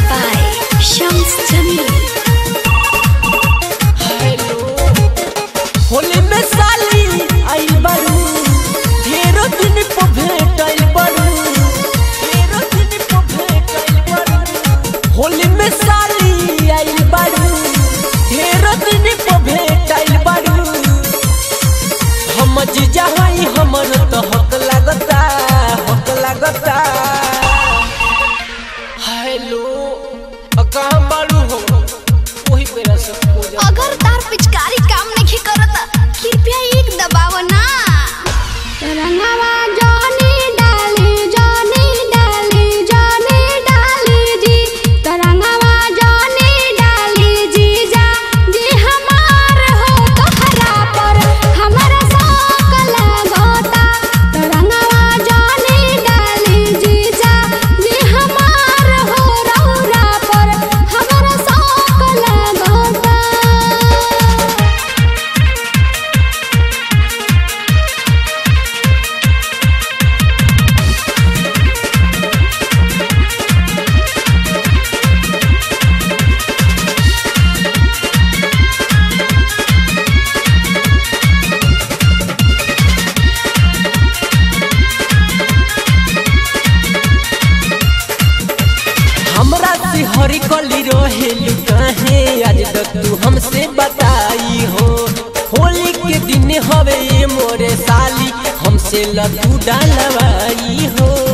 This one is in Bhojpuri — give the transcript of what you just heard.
by Shams Jamil। होली में साली आई बारू, ढेरों दिन पे भेंट आई बारू, ढेरों दिन पे भेंट आई बारू। होली में साली आई बारू, ढेरों दिन पे भेंट आई बारू। हम जीजा हई हमर तो हक लगता, हक लगता। हेलो कहाँ बारू हो? वही मेरा सब अगर तार पिचकारी काम नहीं करता कृपया एक दबाव ना। रंगवा जानी डाली जानी डाली जानी डाली जी, तरंगवा जानी डाली जीजा जी हमार हो तोहरा पर हमारा शौक लगोता। तरंगवा जानी डाली जीजा जी हमार हो रौरा पर हमारा शौक लगोता। हमरा से हरी कली रहेलू काहे, आज तक तू हमसे बताई हो। होली के दिन हवे ये मोरे साली, हमसे लड्डू डालवाई हो।